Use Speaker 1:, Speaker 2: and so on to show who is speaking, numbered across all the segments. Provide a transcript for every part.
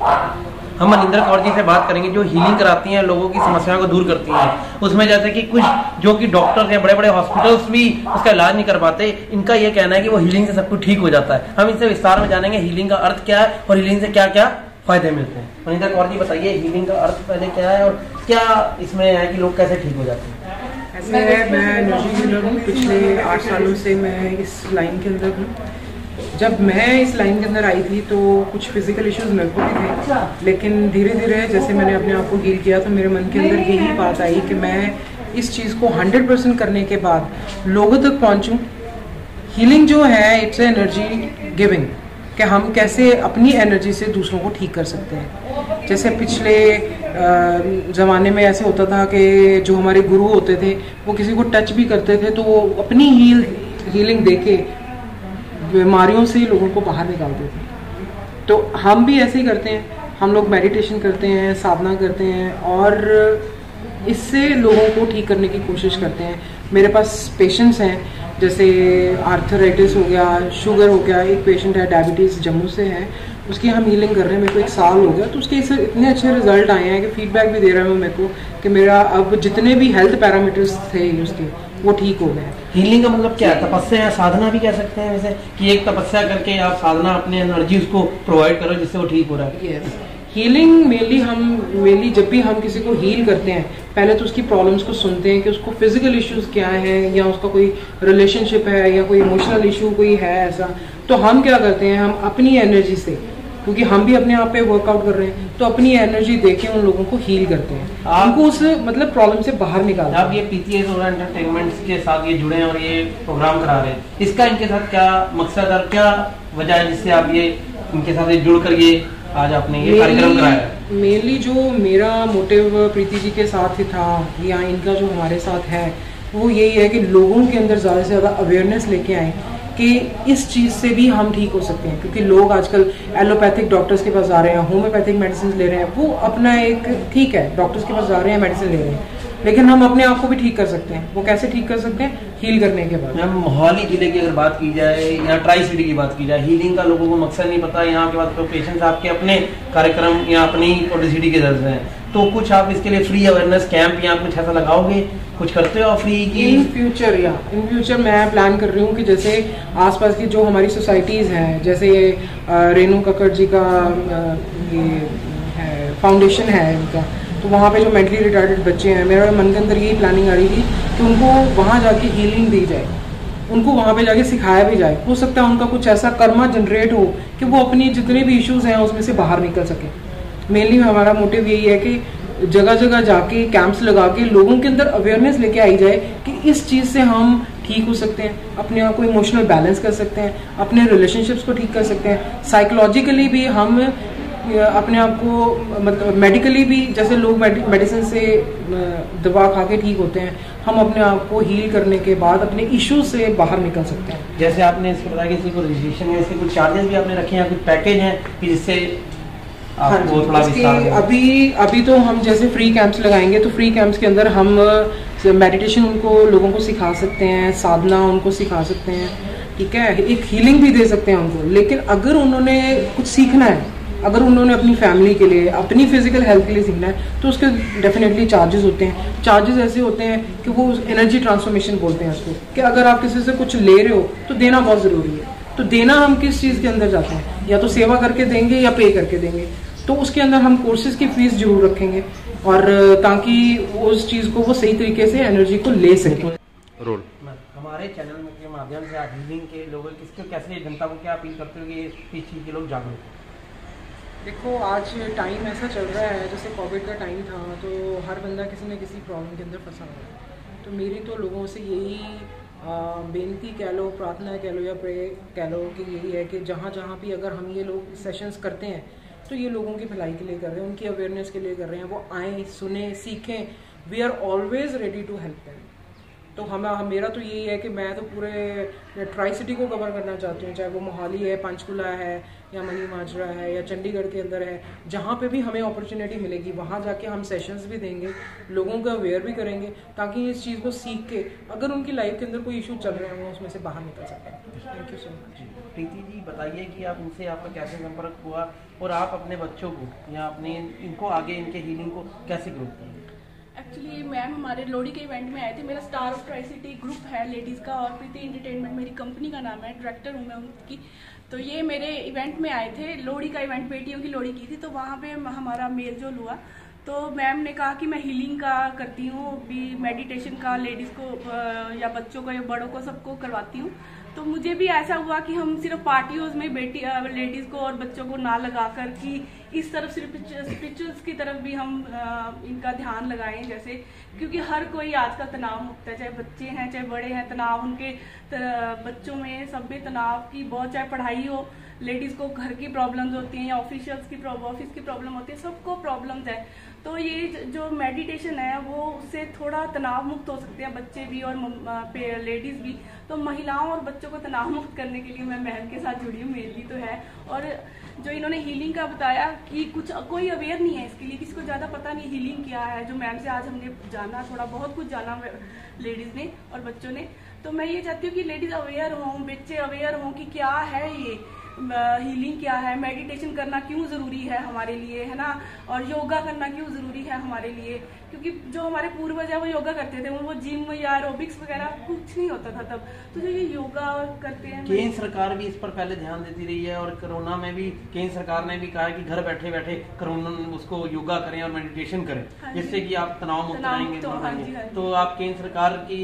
Speaker 1: हम मनिंदर कौर जी से बात करेंगे जो हीलिंग कराती हैं, लोगों की समस्याओं को दूर करती हैं। उसमें जैसे कि कुछ जो कि डॉक्टर्स या बड़े बड़े हॉस्पिटल्स भी उसका इलाज नहीं कर पाते, इनका ये कहना है कि वो हीलिंग से सब कुछ ठीक हो जाता है। हम इनसे विस्तार में जानेंगे हीलिंग का अर्थ क्या है और हीलिंग से क्या क्या फायदे मिलते हैं। मनिंदर कौर जी बताइए, हीलिंग का अर्थ पहले क्या है और क्या इसमें है कि लोग कैसे ठीक हो जाते हैं?
Speaker 2: ऐसे मैं एनर्जी हीलर हूँ, पिछले 8 सालों से मैं इस लाइन के अंदर हूँ। जब मैं इस लाइन के अंदर आई थी तो कुछ फिजिकल इश्यूज मेरे को भी थे, लेकिन धीरे धीरे जैसे मैंने अपने आप को हील किया तो मेरे मन के अंदर यही बात आई कि मैं इस चीज़ को 100% करने के बाद लोगों तक पहुँचूँ। हीलिंग जो है इट्स एनर्जी गिविंग, कि हम कैसे अपनी एनर्जी से दूसरों को ठीक कर सकते हैं। जैसे पिछले ज़माने में ऐसे होता था कि जो हमारे गुरु होते थे वो किसी को टच भी करते थे तो वो अपनी हीलिंग देके बीमारियों से लोगों को बाहर निकालते थे। तो हम भी ऐसे ही करते हैं, हम लोग मेडिटेशन करते हैं, साधना करते हैं और इससे लोगों को ठीक करने की कोशिश करते हैं। मेरे पास पेशेंट्स हैं, जैसे आर्थराइटिस हो गया, शुगर हो गया, एक पेशेंट है डायबिटीज़ जम्मू से है, उसकी हम हीलिंग कर रहे हैं। मेरे को 1 साल हो गया तो उसके इतने अच्छे रिजल्ट आए हैं कि फीडबैक भी दे रहा है मेरे को कि मेरा अब जितने भी हेल्थ पैरामीटर्स थे उसके वो ठीक हो गए।
Speaker 1: हीलिंग का मतलब क्या है? तपस्या या साधना भी कह सकते हैं वैसे, कि एक तपस्या करके आप साधना अपने एनर्जी उसको प्रोवाइड करो जिससे वो ठीक हो रहा है।
Speaker 2: यस, हीलिंग मेनली जब भी हम किसी को हील करते हैं पहले तो उसकी प्रॉब्लम्स को सुनते हैं कि उसको फिजिकल इश्यूज क्या है या उसका कोई रिलेशनशिप है या कोई इमोशनल इशू कोई है ऐसा। तो हम क्या करते हैं, हम अपनी एनर्जी से, क्योंकि हम भी अपने आप पे वर्कआउट कर रहे हैं, तो अपनी एनर्जी देके उन लोगों को हील करते हैं, उनको उस मतलब प्रॉब्लम से बाहर निकालते हैं।
Speaker 1: आप ये पीटीएस और एंटरटेनमेंट के साथ ये जुड़े हैं और ये प्रोग्राम करा रहे हैं, इसका इनके साथ क्या मकसद और क्या वजह है जिससे आप ये इनके साथ जुड़ कर ये आज आपने ये कार्यक्रम कराया?
Speaker 2: मेनली जो मेरा मोटिव प्रीति जी के साथ ही था या इनका जो हमारे साथ है वो यही है कि लोगों के अंदर ज़्यादा से ज़्यादा अवेयरनेस लेके आए कि इस चीज़ से भी हम ठीक हो सकते हैं। क्योंकि लोग आजकल एलोपैथिक डॉक्टर्स के पास जा रहे हैं, होम्योपैथिक मेडिसिन ले रहे हैं, वो अपना एक ठीक है, डॉक्टर्स के पास जा रहे हैं, मेडिसिन ले रहे हैं, लेकिन हम अपने आप को भी ठीक कर सकते हैं। वो कैसे ठीक कर सकते हैं? हील करने के बाद।
Speaker 1: मैम, मोहाली जिले की अगर बात की जाए या ट्राई सिटी की बात की जाए, हीलिंग का लोगों को मकसद नहीं पता। यहाँ के बाद तो पेशेंट्स आपके अपने कार्यक्रम या अपनी पब्लिसिटी के दर्ज हैं, तो कुछ आप इसके लिए फ्री अवेयरनेस कैंप या कुछ ऐसा लगाओगे? कुछ करते हो फ्री की?
Speaker 2: इन फ्यूचर मैं प्लान कर रही हूँ कि जैसे आसपास की जो हमारी सोसाइटीज़ हैं, जैसे रेणु कक्कड़ जी का ये है फाउंडेशन है इनका, तो वहाँ पे जो मेंटली रिटार्डेड बच्चे हैं, मेरा मन के अंदर यही प्लानिंग आ रही थी कि उनको वहाँ जाके हीलिंग दी जाए, उनको वहाँ पे जाके सिखाया भी जाए। हो सकता है उनका कुछ ऐसा कर्मा जनरेट हो कि वो अपनी जितने भी इश्यूज हैं उसमें से बाहर निकल सके। मेनली हमारा मोटिव यही है कि जगह जगह जाके कैंप्स लगा के लोगों के अंदर अवेयरनेस लेके आई जाए कि इस चीज़ से हम ठीक हो सकते हैं, अपने आप को इमोशनल बैलेंस कर सकते हैं, अपने रिलेशनशिप्स को ठीक कर सकते हैं, साइकोलॉजिकली भी हम अपने आप को, मतलब मेडिकली भी, जैसे लोग मेडिसिन से दवा खा के ठीक होते हैं, हम अपने आप को हील करने के बाद अपने इश्यूज से बाहर निकल सकते हैं।
Speaker 1: जैसे आपने इसको बताया कि इसकी कोई रजिस्ट्रेशन है, इसके कुछ चार्जेस भी आपने रखे हैं, कुछ पैकेज हैं कि जिससे आपको थोड़ा विस्तार?
Speaker 2: अभी तो हम जैसे फ्री कैंप्स लगाएंगे तो फ्री कैंप्स के अंदर हम मेडिटेशन उनको लोगों को सिखा सकते हैं, साधना उनको सिखा सकते हैं, ठीक है, एक हीलिंग भी दे सकते हैं उनको। लेकिन अगर उन्होंने कुछ सीखना है, अगर उन्होंने अपनी फैमिली के लिए, अपनी फिजिकल हेल्थ के लिए सीखना है तो उसके डेफिनेटली चार्जेस होते हैं। चार्जेस ऐसे होते हैं कि वो एनर्जी ट्रांसफॉर्मेशन बोलते हैं उसको, कि अगर आप किसी से कुछ ले रहे हो तो देना बहुत ज़रूरी है। तो देना हम किस चीज़ के अंदर जाते हैं, या तो सेवा करके देंगे या पे करके देंगे, तो उसके अंदर हम कोर्सेज की फीस जरूर रखेंगे और ताकि उस चीज़ को वो सही तरीके से एनर्जी को ले सकें।
Speaker 1: रोल हमारे चैनल के माध्यम से आप हीलिंग के लोगों किसके कैसे जनता को क्या अपील करते हो कि इस चीज़ के लोग जागरूक हो?
Speaker 2: देखो, आज टाइम ऐसा चल रहा है, जैसे कोविड का टाइम था तो हर बंदा किसी न किसी प्रॉब्लम के अंदर फंसा हुआ है। तो मेरी तो लोगों से यही बेनती कह लो, प्रार्थना कह लो या प्रे कह लो कि यही है कि जहाँ जहाँ भी अगर हम ये लोग सेशंस करते हैं तो ये लोगों की भलाई के लिए कर रहे हैं, उनकी अवेयरनेस के लिए कर रहे हैं। वो आएँ, सुने, सीखें। We are always ready to help them. तो मेरा तो यही है कि मैं तो पूरे ट्राई सिटी को कवर करना चाहती हूँ, चाहे वो मोहाली है, पंचकुला है या मनी माजरा है या चंडीगढ़ के अंदर है, जहाँ पे भी हमें अपॉर्चुनिटी मिलेगी वहाँ जाके हम सेशंस भी देंगे, लोगों को अवेयर भी करेंगे, ताकि इस चीज़ को सीख के अगर उनकी लाइफ के अंदर कोई इशू चल रहे हैं वो उसमें से बाहर निकल सकें। Thank you so much.
Speaker 1: Preeti ji बताइए कि आप इनसे आपका कैसे संपर्क हुआ और आप अपने बच्चों को या अपने इनको आगे इनके हीलिंग को कैसे ग्रो किए?
Speaker 3: एक्चुअली मैम हमारे लोहड़ी के इवेंट में आए थे। मेरा star of tricity group है लेडीज़ का और प्रीति एंटरटेनमेंट मेरी कंपनी का नाम है, डायरेक्टर हूँ मैं उनकी। तो ये मेरे इवेंट में आए थे, लोहड़ी का इवेंट, बेटियों की लोहड़ी की थी, तो वहाँ पे हमारा मेल जोल हुआ। तो मैम ने कहा कि मैं हीलिंग का करती हूँ, भी मेडिटेशन का लेडीज़ को या बच्चों को या बड़ों को सबको करवाती हूँ। तो मुझे भी ऐसा हुआ कि हम सिर्फ पार्टियों में लेडीज़ को और बच्चों को ना लगाकर कि इस तरफ सिर्फ स्पिरिचुअल्स की तरफ भी हम इनका ध्यान लगाएं, जैसे क्योंकि हर कोई आजकल तनाव मुक्त है, चाहे बच्चे हैं चाहे बड़े हैं, तनाव उनके बच्चों में सब में तनाव की बहुत, चाहे पढ़ाई हो, लेडीज़ को घर की प्रॉब्लम्स होती हैं या ऑफिस की प्रॉब्लम होती है, सबको प्रॉब्लम्स है। तो ये जो मेडिटेशन है वो उससे थोड़ा तनाव मुक्त हो सकते हैं बच्चे भी और लेडीज़ भी। तो महिलाओं और बच्चों को तनाव मुक्त करने के लिए मैं महल के साथ जुड़ी हूँ, मेरी तो है। और जो इन्होंने हीलिंग का बताया कि कोई अवेयर नहीं है इसके लिए, किसी को ज़्यादा पता नहीं हीलिंग क्या है, जो मैम से आज हमने जाना, थोड़ा बहुत कुछ जाना लेडीज़ ने और बच्चों ने। तो मैं ये चाहती हूँ कि लेडीज़ अवेयर हों, बच्चे अवेयर हों कि क्या है ये हीलिंग, क्या है, मेडिटेशन करना क्यों ज़रूरी है हमारे लिए, है ना, और योगा करना क्यों ज़रूरी है हमारे लिए। क्योंकि जो हमारे पूर्वज है वो योगा करते थे, वो जिम या एरोबिक्स वगैरह कुछ नहीं होता था तब, तो जो ये योगा करते हैं।
Speaker 1: केंद्र सरकार भी इस पर पहले ध्यान देती रही है और कोरोना में भी केंद्र सरकार ने भी कहा कि घर बैठे बैठे कोरोना उसको योगा करें और मेडिटेशन करें, जिससे कि आप तनाव मुक्त रहेंगे। तो आप केंद्र सरकार की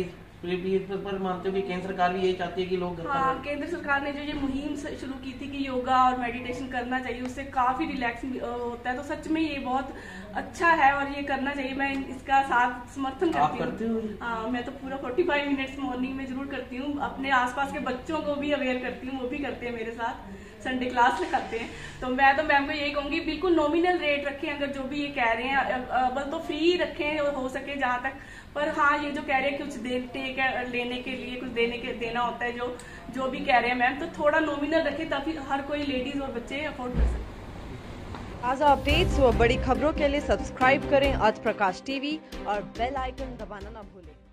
Speaker 1: पर मानते हो कि केंद्र सरकार भी यही चाहती है कि लोग
Speaker 3: हाँ, केंद्र सरकार ने जो ये मुहिम शुरू की थी कि योगा और मेडिटेशन करना चाहिए, उससे काफी रिलैक्स होता है, तो सच में ये बहुत अच्छा है और ये करना चाहिए। मैं इसका साथ समर्थन करती हूँ। हाँ, मैं तो पूरा 45 मिनट्स मॉर्निंग में जरूर करती हूँ। अपने आसपास के बच्चों को भी अवेयर करती हूँ, वो भी करते हैं मेरे साथ, संडे क्लास लगाते हैं। तो मैं तो मैम को यही कहूँगी बिल्कुल नॉमिनल रेट रखें, अगर जो भी ये कह रहे हैं बल तो फ्री रखें और हो सके जहाँ तक। पर हाँ, ये जो कह रहे हैं कुछ लेने के लिए कुछ देना होता है, जो भी कह रहे हैं मैम, तो थोड़ा नॉमिनल रखें ताकि हर कोई लेडीज और बच्चे अफोर्ड कर सकें।
Speaker 4: ताज़ा अपडेट्स व बड़ी खबरों के लिए सब्सक्राइब करें आज प्रकाश टीवी और बेल आइकन दबाना ना भूलें।